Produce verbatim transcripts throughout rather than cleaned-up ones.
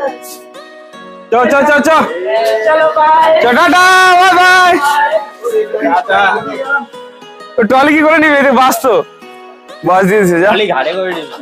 चलो चलो चलो चलो चलो bye tata bye bye tata तो ट्रॉली की করে নিবে এই বাস তো বাস দিয়েছে যা খালি ঘাড়ে করে নিবে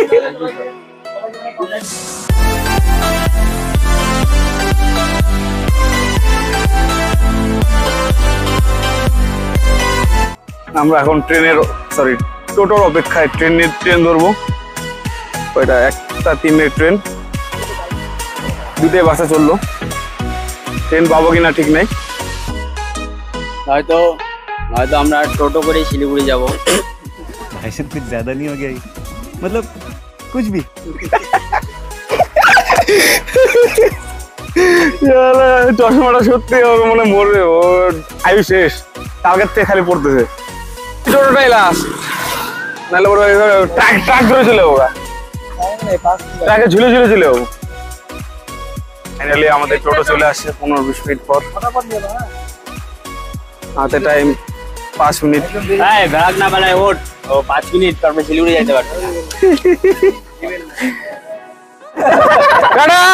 আমরা এখন ট্রেনের সরি টোটোর অপেক্ষায় ট্রেনের ট্রেন ধরবো ওইটা একটা তিনের ট্রেন দুটোই বাসে চললো ট্রেন পাবো কিনা ঠিক নেই হয়তো হয়তো আমরা টোটো করে শিলিগুড়ি যাব ऐसे कुछ ज्यादा नहीं हो गया मतलब कुछ भी চশমাটা সত্যি হবে মনে মরবে ও আয়ু শেষ কালকের থেকে খালি পড়তেছে টোটোটাই লাস্ট নাহলে ওরা ট্রাক ট্রাক ধরে চলে ওরা ট্রাকে ঝুলে ঝুলে চলে যাবো ফাইনালি আমাদের টোটো চলে আসছে পনেরো বিশ মিনিট পর হাতে টাইম পাঁচ মিনিট হ্যাঁ ভাগ না বানায় ওট ও পাঁচ মিনিট তারপরে শিলিগুড়ি যেতে পারবে টাটা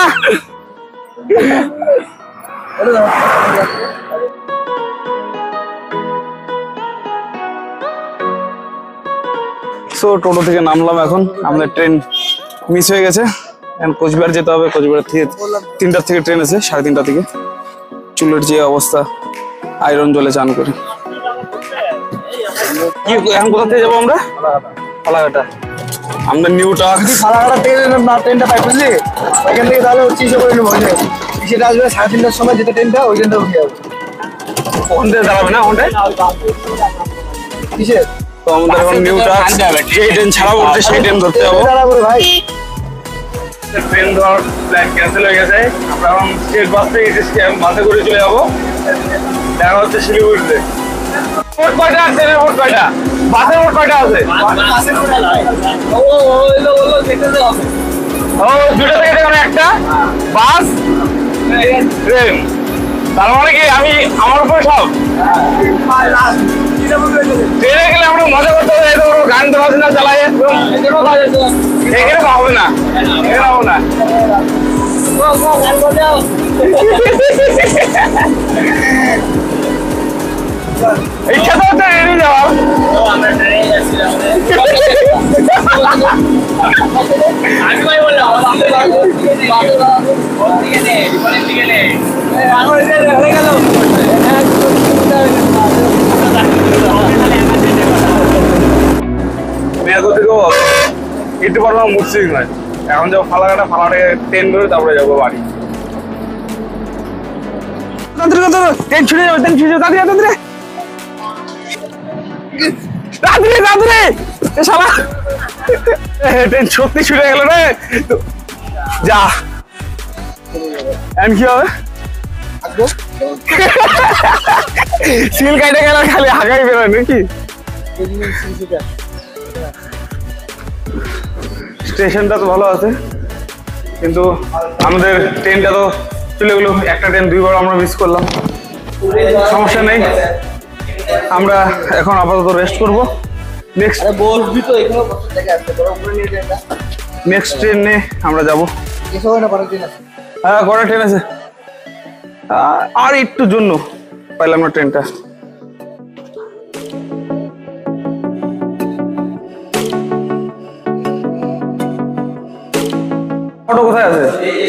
সো টোটো থেকে নামলাম এখন আমাদের ট্রেন মিস হয়ে গেছে এখন কোচবিহার যেতে হবে কোচবিহার থেকে তিনটার থেকে ট্রেন আছে সাড়ে তিনটা থেকে চুলের যে অবস্থা আয়রন জলে চান করে কি এখন কোথা থেকে যাবো আমরা ফালাকাটা আমরা নিউ টাক ফালাকাটা ট্রেন না ট্রেনটা পাই বুঝলি ওইখান থেকে তাহলে চিন্তা করে নেবো সেটা আসবে সাড়ে তিনটার সময় যেতে ট্রেনটা ওই ট্রেনটা উঠে যাবে ওখানে দাঁড়াবে না ওখানে কিসের তো আমাদের এখন নিউ টাক যেই ট্রেন ছাড়া বলছে সেই ট্রেন ধরতে যাবো ভাই ট্রেন ধর প্ল্যান ক্যান্সেল হয়ে গেছে আমরা এখন স্টেট বাস থেকে বাসে করে চলে যাবো দেখা হচ্ছে শিলিগুড়িতে মোট কয়টা আছে মোট কয়টা বাসের মোট কয়টা আছে ও দুটো থেকে দেখুন একটা বাস ট্রেন তার মানে কি আমি আমার উপরে সব ট্রেনে গেলে আমরা মজা করতে হবে গান তো বাজনা চালাই এখানে পাবো না এখানে পাবো না ইচ্ছা তো হচ্ছে ট্রেনে যাওয়ার আমি ভাই বললাম একটু পর মুসলিম নয় এখন যাবো ফালাকাটা ফালাকাটাকে ট্রেন ধরে তারপরে যাবো বাড়ি ট্রেন ছুটে যাবে ট্রেন ছুটে যাবে তাড়াতাড়ি তাড়াতাড়ি তাড়াতাড়ি শালা ট্রেন সত্যি ছুটে গেল রে যা এখন কি হবে সিল কাটে গেল খালি হাঁকাই বেরোয় নাকি স্টেশনটা তো ভালো আছে কিন্তু আমাদের ট্রেনটা তো চলে গেলো একটা ট্রেন দুইবার আমরা মিস করলাম সমস্যা নেই আমরা এখন আপাতত রেস্ট করবো নেক্সট নেক্সট ট্রেনে আমরা যাবো হ্যাঁ কটা ট্রেন আছে আর একটু জন্য পাইলাম না ট্রেনটা অটো কোথায় আছে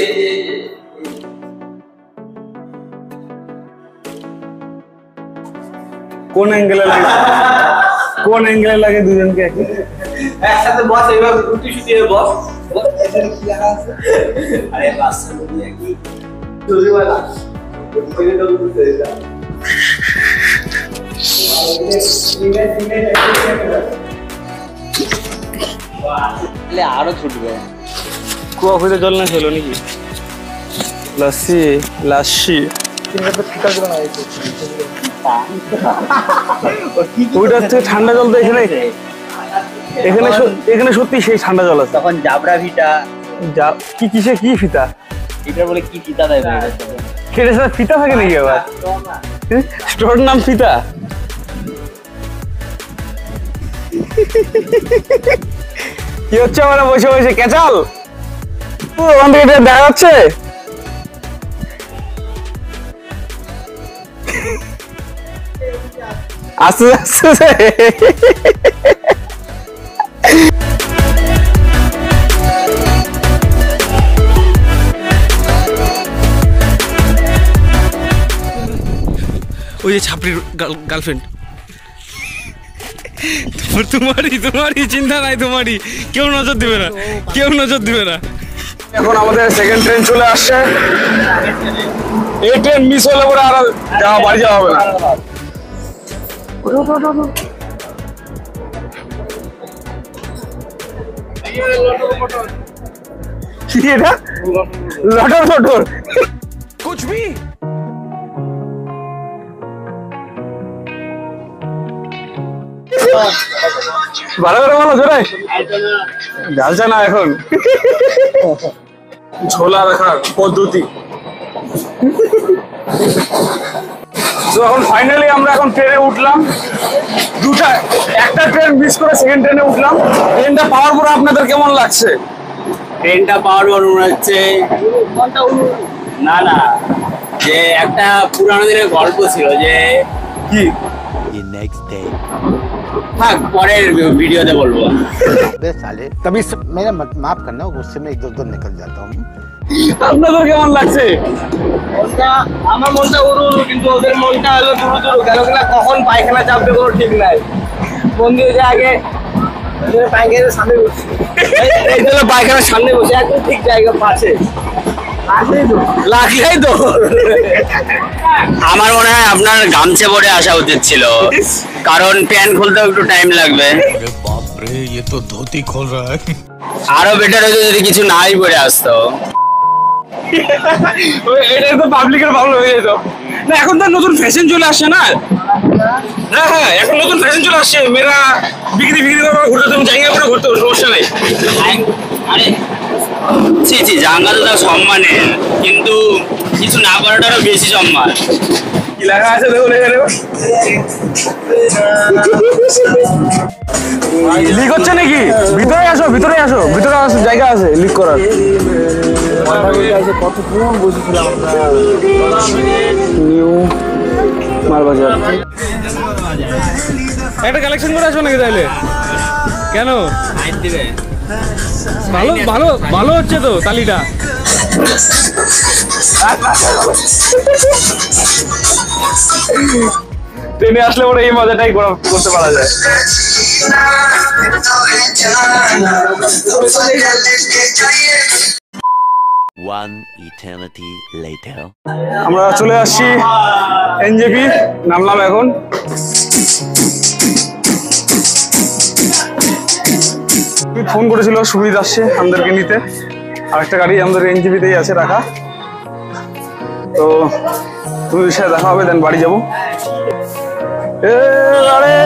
কোন অ্যাঙ্গেলে লাগে কোন অ্যাঙ্গেলে লাগে দুজনকে একসাথে বস এইভাবে গুটি শুটিয়ে বস এখানে কি লেখা আছে আরে বাস দিয়ে কি জরিমানা ওইটা তো বুঝতে যা আরো ছুটবে কুয়া খুঁজে জল না ছিল নাকি লাসি লাসি ওইটা হচ্ছে ঠান্ডা জল তো এখানে এখানে এখানে সত্যি সেই ঠান্ডা জল আছে তখন জাবরা ভিটা কি কিসে কি ফিতা এটা বলে কি ফিতা দেয় খেটে স্যার ফিতা থাকে নাকি আবার স্টোর নাম ফিতা কি হচ্ছে আমরা বসে বসে ক্যাচাল ওখান থেকে এটা দেখা যাচ্ছে। আস্তে আস্তে ওই যে ছাপড়ির গার্লফ্রেন্ড। তোমারই তোমারই চিন্তা নাই, তোমারই কেউ নজর দিবে না, কেউ নজর দিবে না। এখন আমাদের সেকেন্ড ট্রেন চলে আসছে। এই ট্রেন মিস হলে পরে আর যাওয়া বাড়ি যাওয়া হবে না। কি এটা? লটর ফটর कुछ भी ভালো করে বলো জোরে। ঝালছে না এখন। ঝোলা রাখার পদ্ধতি। তো এখন ফাইনালি আমরা এখন ট্রেনে উঠলাম। দুটা একটা ট্রেন মিস করে সেকেন্ড ট্রেনে উঠলাম। ট্রেনটা পাওয়ার পর আপনাদের কেমন লাগছে? ট্রেনটা পাওয়ার পর মনে হচ্ছে না না যে একটা পুরানো দিনের গল্প ছিল যে কি থাক পরের ভিডিওতে বলবো। साले तभी मेरा माफ करना गुस्से में इधर उधर निकल जाता हूँ। আপনাদের কেমন লাগছে? মনটা আমার মনটা উড়ু উড়ু, কিন্তু ওদের মনটা হলো দুরু দুরু। কেন কিনা কখন পায়খানা চাপবে কোনো ঠিক নাই। বন্ধু যে আগে পায়খানার সামনে বসে, এই জন্য পায়খানার সামনে বসে একদম ঠিক জায়গা পাশে লাগলেই তো। আমার মনে হয় আপনার গামছা পরে আসা উচিত ছিল, কারণ প্যান্ট খুলতেও একটু টাইম লাগবে। बाप रे ये तो धोती खोल रहा है। আরো বেটার হতো যদি কিছু নাই পরে আসতো। এটা তো পাবলিকের প্রবলেম হয়ে যেত না। এখন তো নতুন ফ্যাশন চলে আসছে না। হ্যাঁ হ্যাঁ এখন নতুন ফ্যাশন চলে আসছে। মেয়েরা বিক্রি বিক্রি করে ঘুরতে, তুমি জায়গা করে ঘুরতে সমস্যা নেই। আরে ছি ছি, জাঙ্গা তো তার সম্মানের, কিন্তু কিছু না করাটারও বেশি সম্মান। কি লেখা আছে দেখো, লেখা দেখো। লিক হচ্ছে নাকি? ভিতরে আসো, ভিতরে আসো, ভিতরে আসো, জায়গা আছে লিক করার। কতক্ষণ বসেছিলাম আমরা। নিউ মালবাজার। একটা কালেকশন করে আসো নাকি তাইলে? কেন? ভালো ভালো ভালো হচ্ছে তো তালিটা। ট্রেনে আসলে পরে এই মজাটাই করা- করতে পারা যায়। One eternity later. আমরা চলে আসছি এনজেপি, নামলাম এখন। ফোন করেছিল সুবিধা আসছে আমাদেরকে নিতে। আরেকটা গাড়ি আমাদের এনজেপিতেই আছে রাখা। তো তুমি সাথে দেখা হবে, দেন বাড়ি যাবো। এ আরে